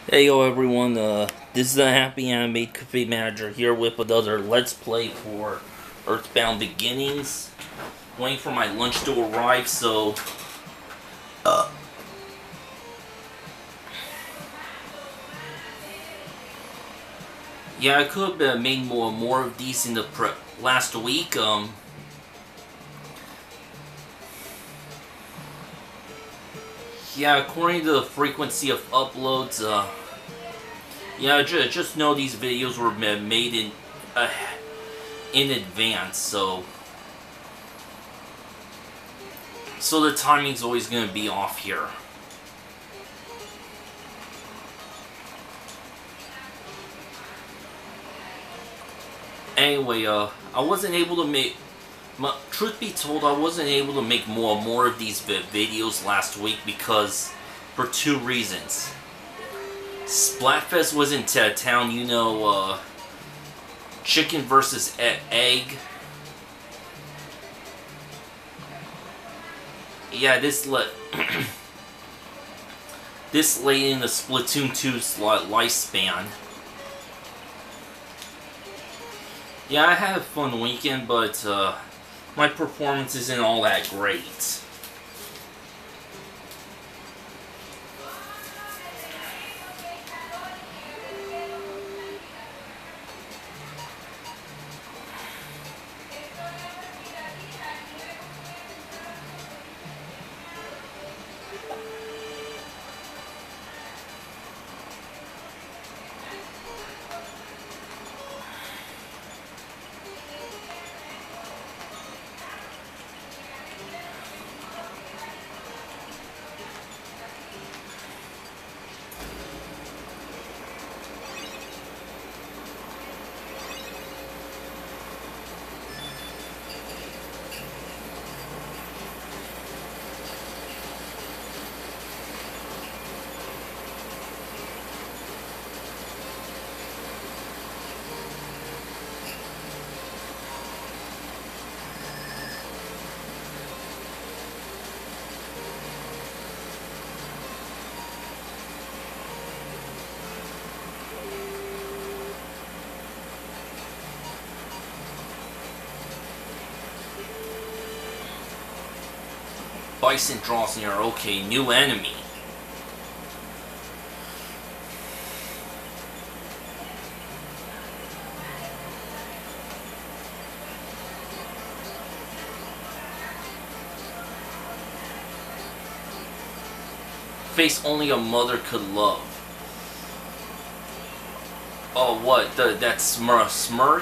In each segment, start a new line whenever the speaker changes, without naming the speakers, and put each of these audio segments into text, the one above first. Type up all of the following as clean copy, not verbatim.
Hey yo everyone, this is the HappyAnimaidCafeManager here with another Let's Play for Earthbound Beginnings. Waiting for my lunch to arrive, so... Yeah, I could have made more of these in the last week. Yeah, according to the frequency of uploads, yeah, just know these videos were made in advance, so the timing's always gonna be off here. Anyway, I wasn't able to make... Truth be told, I wasn't able to make more of these videos last week because... for two reasons. Splatfest was in town, you know, chicken versus egg. Yeah, this this late in the Splatoon 2's lifespan. Yeah, I had a fun weekend, but my performance isn't all that great. Bison draws near. Okay, new enemy. Face only a mother could love. Oh, what? That smirk?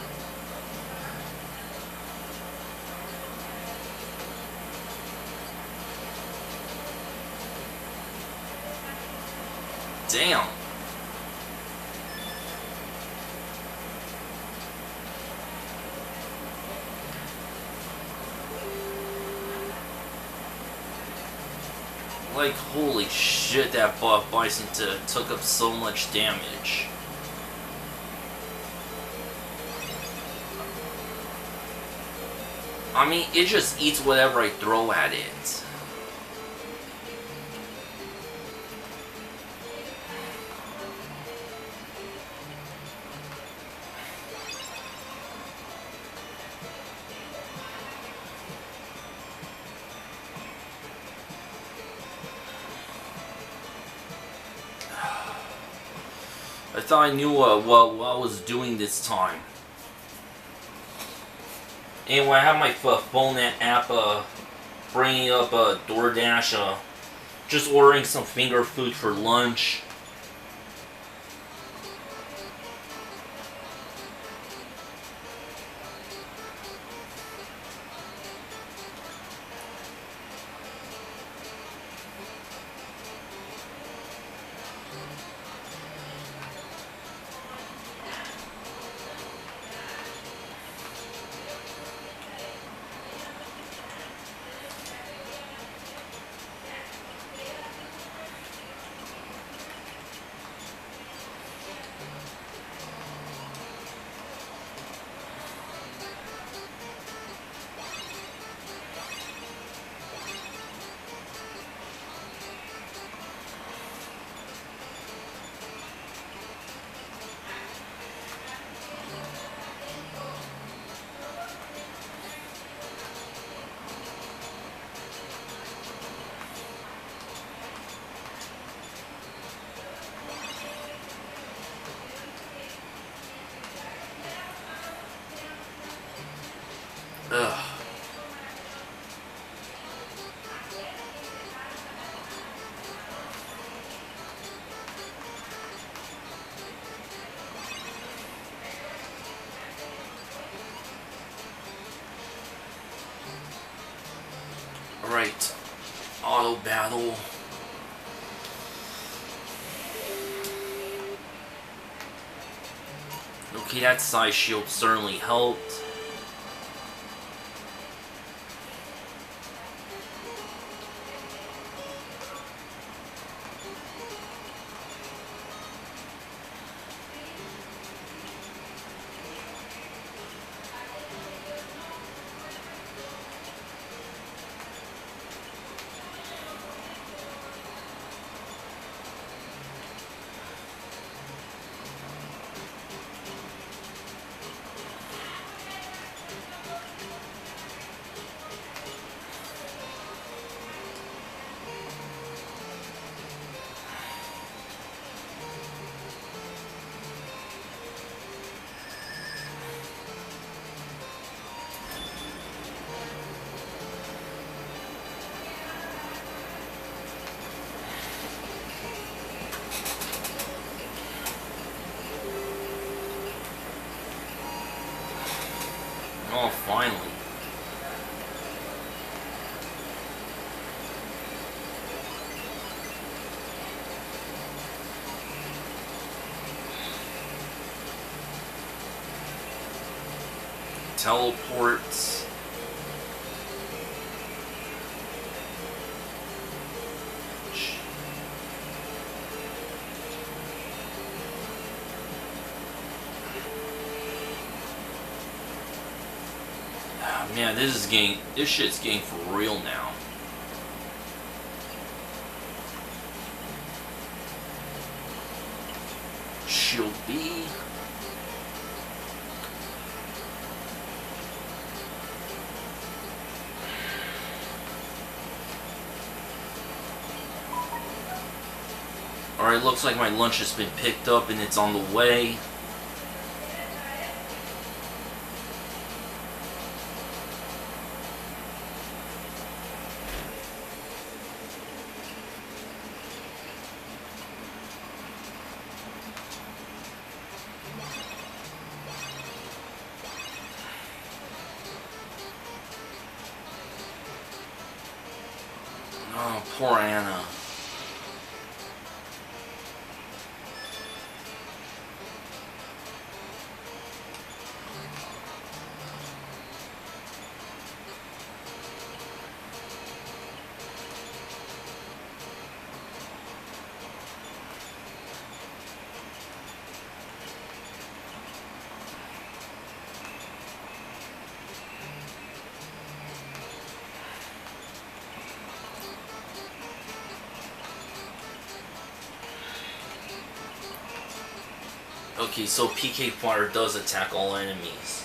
Damn. Like, holy shit, that Bison took up so much damage. I mean, it just eats whatever I throw at it. I thought I knew what I was doing this time. Anyway, I have my phone app bringing up DoorDash, just ordering some finger food for lunch. battle. Okay, that side shield certainly helped. Oh, finally. Teleports. Man, this shit's getting for real now. Shield B. Alright, looks like my lunch has been picked up and it's on the way. Oh, poor Anna. Okay, so PK Fire does attack all enemies.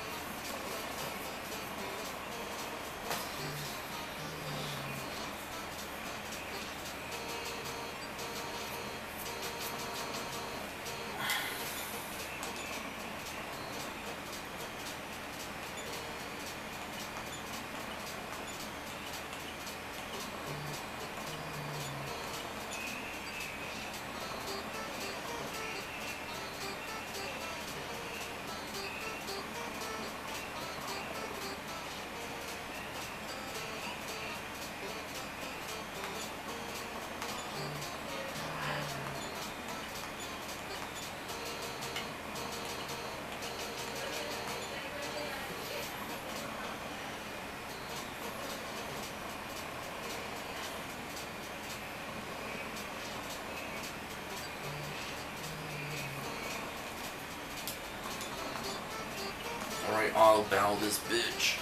Alright, I'll battle this bitch.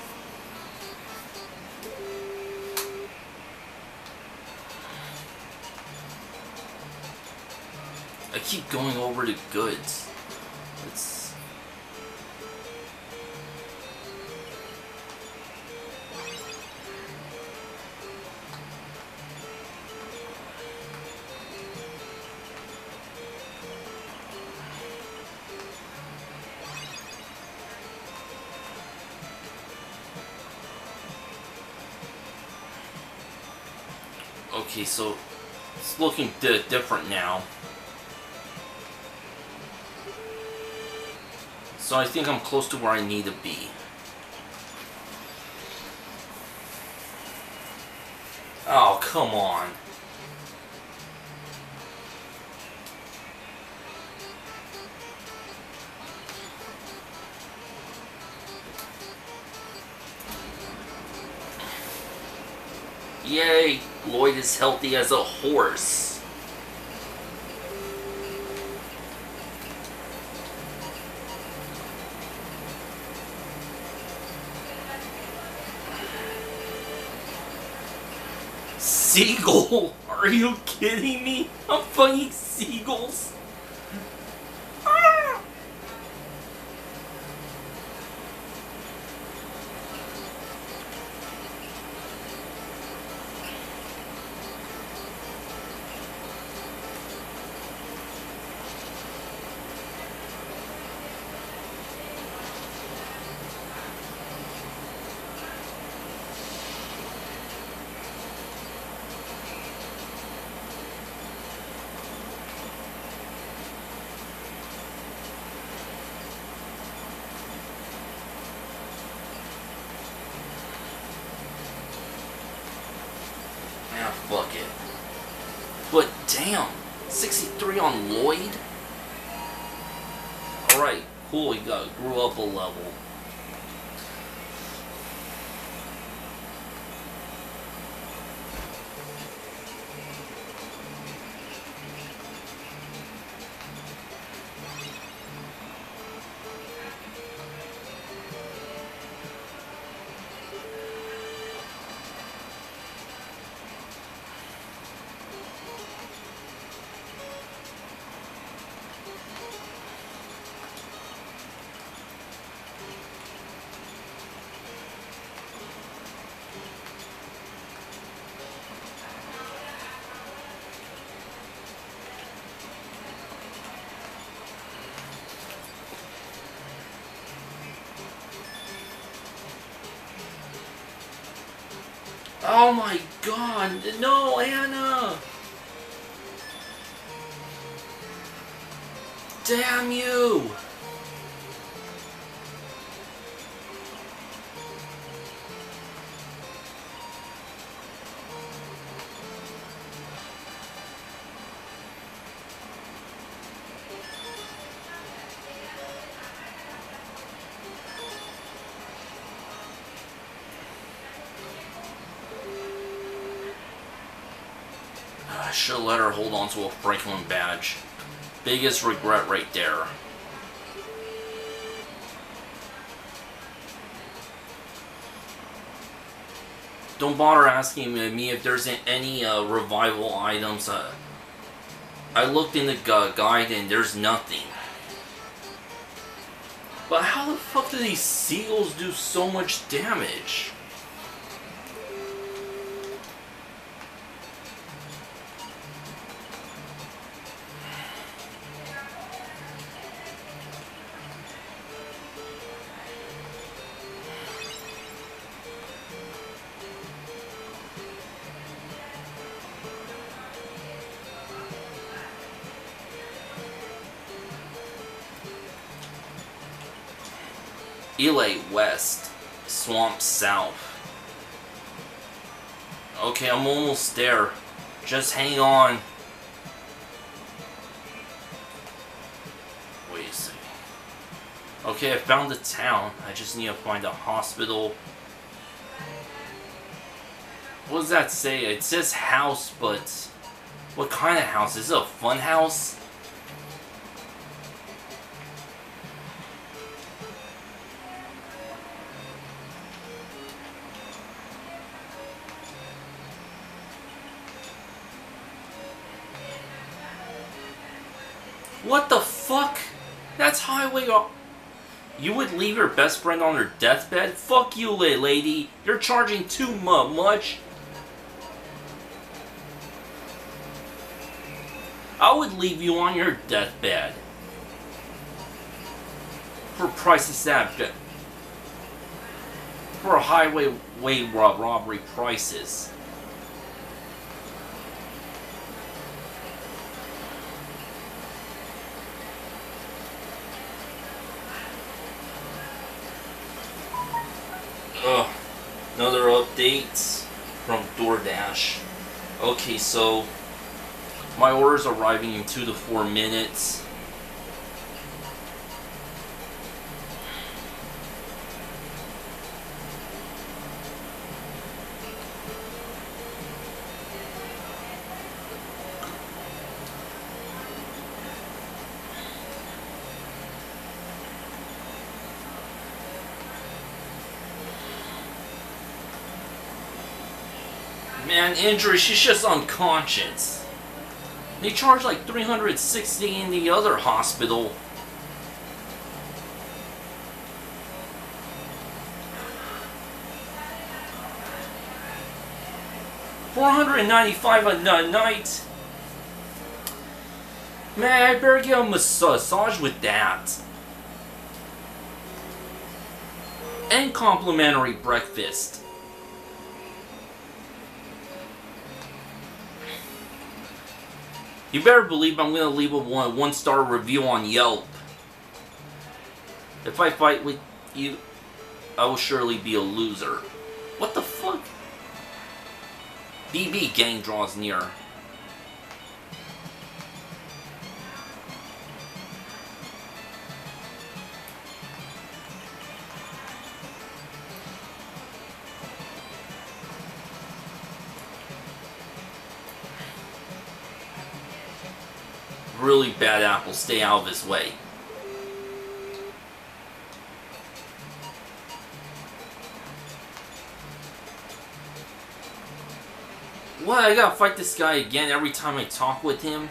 I keep going over the goods. It's... Okay, so it's looking different now. So I think I'm close to where I need to be. Oh, come on. Yay, Lloyd is healthy as a horse. Seagull? Are you kidding me? I'm fucking seagulls. Ah! Ah, fuck it. But damn, 63 on Lloyd? Alright, cool, he grew up a level. Oh my god, no, Anna! Damn you! I should have let her hold on to a Franklin badge. Biggest regret right there. Don't bother asking me if there's any revival items. I looked in the guide and there's nothing. But how the fuck do these seagulls do so much damage? Elay West, Swamp South. Okay, I'm almost there. Just hang on. Wait a second. Okay, I found the town. I just need to find a hospital. What does that say? It says house, but what kind of house? Is it a fun house? What the fuck? That's highway. You would leave your best friend on her deathbed? Fuck you, lady. You're charging too much. I would leave you on your deathbed. For prices that... For highway robbery prices. Ugh. Another update. from DoorDash. Okay, so my order's arriving in 2 to 4 minutes. Man, injury, she's just unconscious. They charge like $360 in the other hospital. $495 a night. Man, I better get a massage with that. And complimentary breakfast. You better believe I'm gonna leave a one-star review on Yelp. If I fight with you, I will surely be a loser. What the fuck? BB gang draws near. Really bad apple, stay out of his way. What, I gotta fight this guy again every time I talk with him?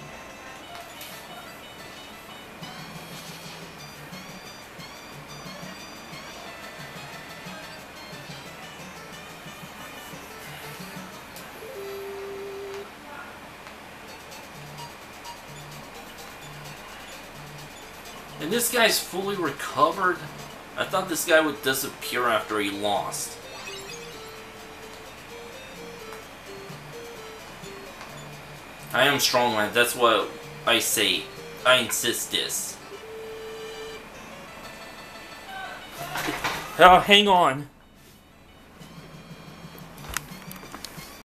And this guy's fully recovered? I thought this guy would disappear after he lost. I am strong, man. That's what I say. I insist this. Hang on.